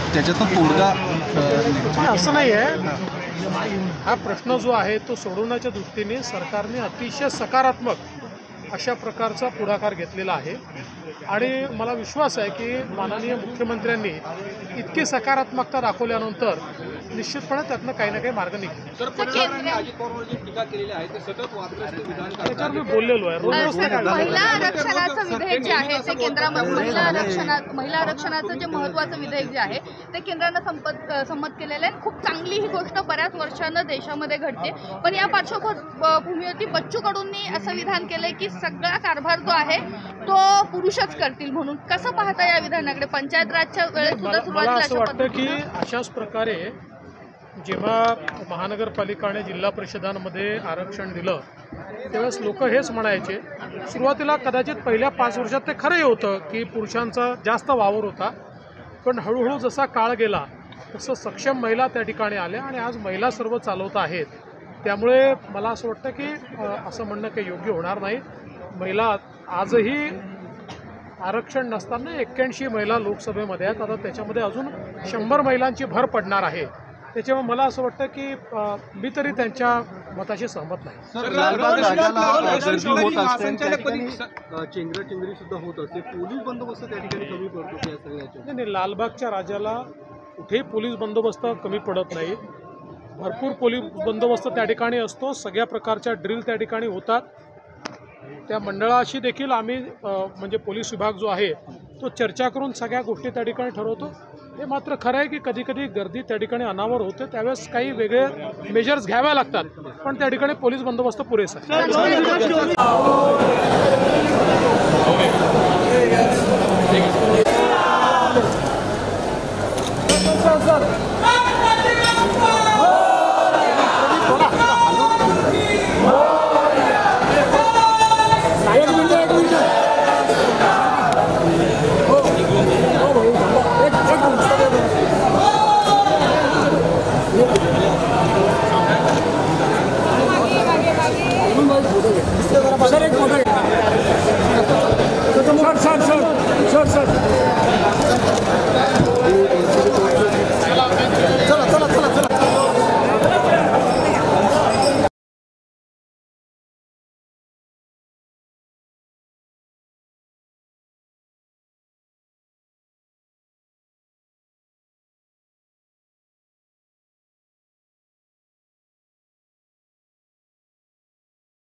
त्याच्यातून तोडगा असं नाही आहे। हा प्रश्न जो आहे तो सोडवण्याच्या दृष्टीने सरकारने अतिशय सकारात्मक अशा प्रकारचा पुढाकार घेतलेला आहे आणि मला विश्वास आहे की माननीय मुख्यमंत्र्यांनी इतकी सकारात्मकता दाखवल्यानंतर निश्चितपणे त्यातनं काही ना काही मार्ग निघेल। त्याच्यावर मी बोललेलो आहे। महिला आरक्षणाचं विधेयक जे आहे ते केंद्रामध्ये महिला आरक्षणाचं जे महत्त्वाचं विधेयक जे आहे ते केंद्रानं संमत केलेलं आहे। खूप चांगली ही गोष्ट बऱ्याच वर्षांनं देशामध्ये घडते, पण या पार्श्वभूमीवरती बच्चू कडूंनी असं विधान केलंय की सगळा कारभार जो आहे तो पुरुषच करतील म्हणून। कसं पाहता या विधानाकडे? पंचायत राजच्या वेळेस सुद्धा मला असं वाटतं की अशाच प्रकारे जेव्हा महानगरपालिका आणि जिल्हा परिषदांमध्ये आरक्षण दिलं त्यावेळेस लोक हेच म्हणायचे, सुरुवातीला कदाचित पहिल्या 5 वर्षात ते खरंही होतं की पुरुषांचा जास्त वावर होता, पण हळूहळू जसा काळ गेला तसं सक्षम महिला त्या ठिकाणी आल्या आणि आज महिला सर्व चालवत आहेत। त्यामुळे मला असं वाटतं की असं म्हणणं काही योग्य होणार नाही। महिला आजही आरक्षण नसताना 81 महिला लोकसभेमध्ये आहेत, आता त्याच्यामध्ये अजून 100 महिलांची भर पडणार आहे। त्याच्यामुळे मला असं वाटतं की मी तरी त्यांच्या मताशी सहमत नाही। चेंगराचेंगरी सुद्धा होत असते, पोलीस बंदोबस्त त्या ठिकाणी कमी पडतो। नाही, लालबागच्या राजाला कुठेही पोलीस बंदोबस्त कमी पडत नाही। भरपूर पोलीस बंदोबस्त त्या ठिकाणी असतो, सगळ्या प्रकारच्या ड्रिल त्या ठिकाणी होतात। त्या मंडळाशी देखील आम्ही म्हणजे पोलीस विभाग जो आहे तो चर्चा करून सगळ्या गोष्टी त्या ठिकाणी ठरवतो। हे मात्र खरं आहे की कधी कधी गर्दी त्या ठिकाणी अनावर होते, त्यावेळेस काही वेगळे मेजर्स घ्यावे लागतात, पण त्या ठिकाणी पोलीस बंदोबस्त पुरेसा आहे।